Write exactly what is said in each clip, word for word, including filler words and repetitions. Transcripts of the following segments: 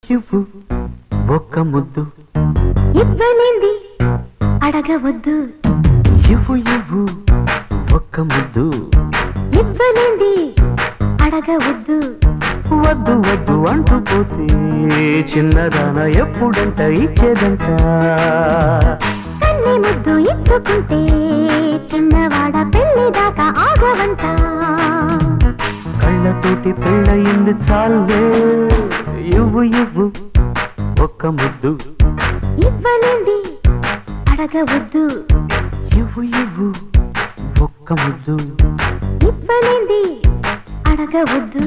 ఇవ్వు ఒక్క ముద్దు ఇవ్వలేంది అడగవద్దు ఇవ్వు ఇవ్వు ఒక్క ముద్దు ఇవ్వలేంది అడగవద్దు వద్దు వద్దు అంటూ పోతే చిన్నదాన ఎప్పుడంట ఇచ్చేదంట కన్ని ముద్దు ఇచ్చుకుంటే చిన్నవాడ పెళ్లి దాకా ఆగవంట కళ్ళతోటి పెళ్ళయింది చాలే ఇవ్వు ఇవ్వు ఒక్క ముద్దు ఇవ్వలేంది అడగవద్దు ఇవ్వు ఇవ్వు ఒక్క ముద్దు ఇవ్వలేంది అడగవద్దు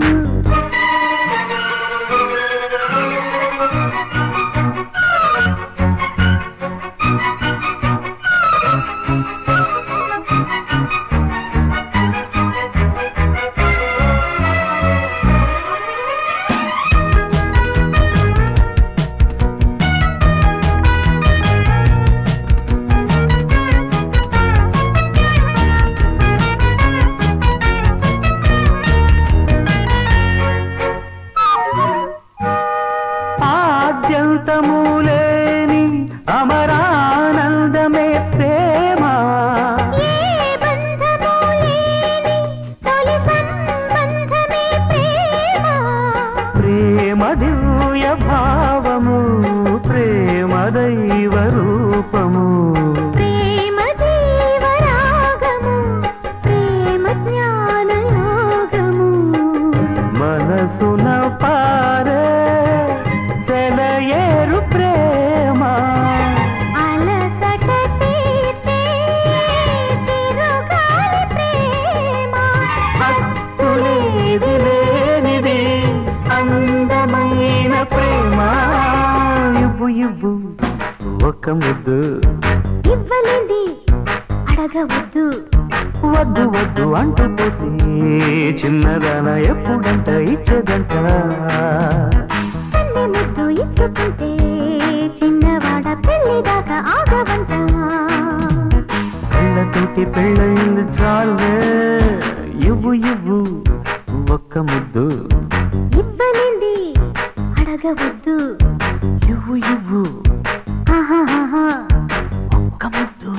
ఆద్యంతములేని అమరానందమే ప్రేమ ప్రేమ దివ్య భావము ప్రేమ దైవ రూపము ప్రేమ జీవరాగము ప్రేమ జ్ఞాన యోగము మనసున పారే సెలయేరు ప్రేమ అలసట తీర్చే చిరుగాలి ప్రేమ హక్కులేది లేనిది అందమైన ప్రేమ ఇవ్వు ఇవ్వు ఒక్క ముద్దు ఇవ్వలేంది అడగవద్దు వద్దు వద్దు అంటూ పోతే చిన్నదాన ఎప్పుడంట ఇచ్చేదంట కన్ని ముద్దు ఇచ్చుకుంటే చిన్నవాడ పెళ్లి దాకా ఆగవంట కళ్ళతోటి పెళ్ళయింది చాలే ఇవ్వు ఇవ్వు ఒక్క ముద్దు ఇవ్వలేంది అడగవద్దు ఇవ్వు ఇవ్వు ఆహాహా ఒక్క ముద్దు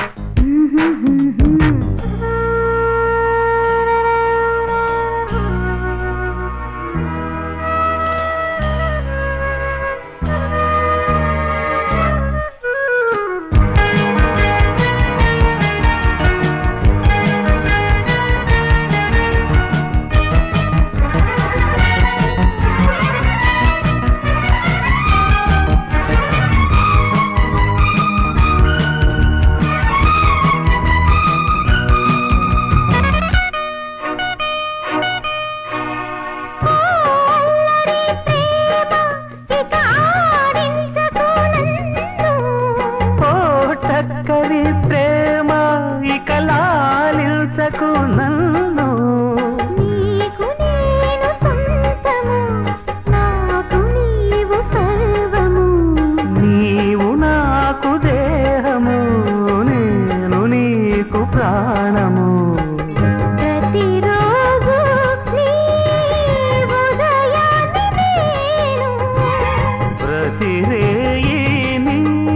చక్కని ప్రేమ ఇక లాలించకు నన్ను నీకు నేను సొంతము నాకు నీవు సర్వము నీవు నాకు దేహము నేను నీకు ప్రాణము ప్రతిరోజు నీ ఉదయాన్ని నేను ప్రతి రేయి నీ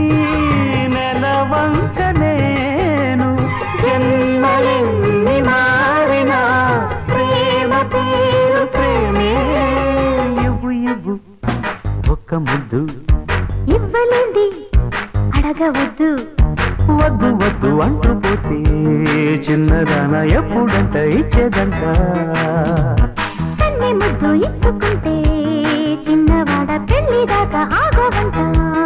నెలవంక నేను జన్మలెన్ని మారినా ప్రేమ పేరు ప్రేమే ఇవ్వు ఇవ్వు ఒక్క ముద్దు ఇవ్వలేంది అడగవద్దు వద్దు వద్దు అంటూ పోతే చిన్నదాన ఎప్పుడంట ఇచ్చేదంట కన్ని ముద్దు ఇచ్చుకుంటే చిన్నవాడ పెళ్లి దాకా ఆగవంట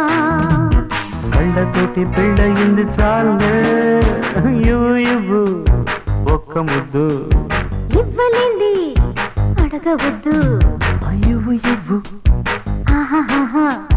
కళ్ళతోటి పెళ్ళయింది చాలే ఇవ్వు ఇవ్వు ఒక్క ముద్దు ఇవ్వలేంది అడగవద్దు ఇవ్వు ఇవ్వు ఆహాహా